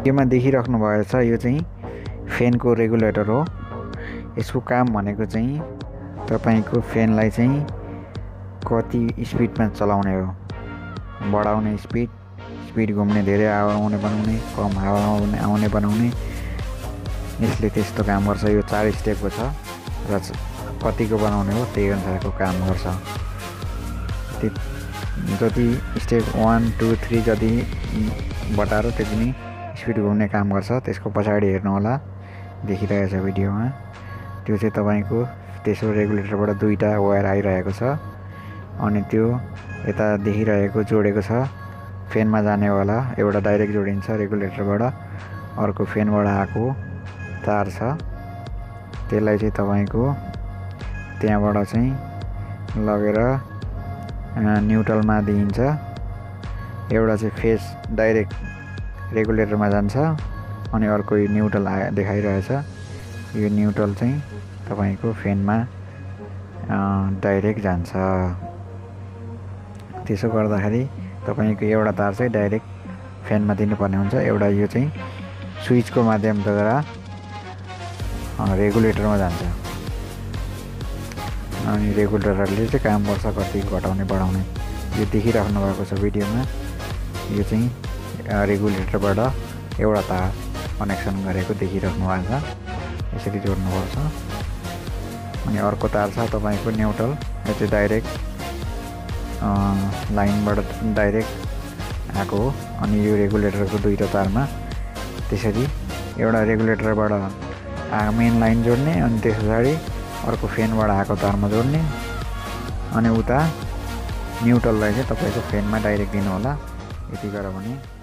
योमा देखिराख्नु भएको छ यो चाहिँ फ्यानको रेगुलेटर हो। यसको काम भनेको चाहिँ तपाईको फ्यानलाई चाहिँ कति स्पिडमा चलाउने हो, बढाउने स्पिड घुम्ने, धेरै हावा आउने बनाउने, कम हावा आउने बनाउने, यसले त्यस्तो काम गर्छ। यो 4 स्टेपको छ र कतिको बनाउने हो त्यही अनुसारको काम गर्छ। जति स्टेप 1 2 3 जति बटारो त्यति नै स्पिड घुम्ने काम गर्छ। त्यसको पछाडि हेर्नु होला, देखिरहेछ भिडियोमा। त्यो चाहिँ तपाईको त्यसको रेगुलेटरबाट दुईटा वायर आइरहेको छ अनि त्यो यता देखिरहेको जोडेको छ फ्यानमा जानेवाला। एउटा डाइरेक्ट जोडिन्छ रेगुलेटरबाट, अर्को फ्यानबाट आएको तार छ, त्यसलाई चाहिँ तपाईको त्यहाँबाट चाहिँ लगेर न्युट्रलमा दिइन्छ। एउटा चाहिँ फेस डाइरेक्ट रेगुलेटरमा जान्छ अनि अर्को न्युट्रल देखाइरहेछ। यो न्युट्रल चाहिँ तपाईको फ्यानमा डाइरेक्ट जान्छ। त्यसो गर्दाखेरि तपाईको एउटा तार चाहिँ डाइरेक्ट फ्यानमा दिनुपर्ने हुन्छ, एउटा यो चाहिँ स्विचको माध्यमद्वारा रेगुलेटरमा जान्छ अनि रेगुलेटरले चाहिँ काम गर्छ कति घटाउने बढाउने। यो देखिराख्नु भएको छ भिडियोमा। यो चाहिँ रेगुलेटरबाट एउटा तार कनेक्सन गरेको देखिराख्नु भएको छ। यसरी जोड्नुपर्छ अनि अर्को तार छ तपाईको न्युट्रल। यो चाहिँ डाइरेक्ट लाइनबाट डाइरेक्ट आएको हो अनि यो रेगुलेटरको दुईटा तारमा त्यसरी एउटा रेगुलेटरबाट मेन लाइन जोड्ने अनि त्यस पछाडि अर्को फ्यानबाट आएको तारमा जोड्ने अनि उता न्युट्रललाई चाहिँ तपाईको फ्यानमा डाइरेक्ट दिनु होला। यति गर भने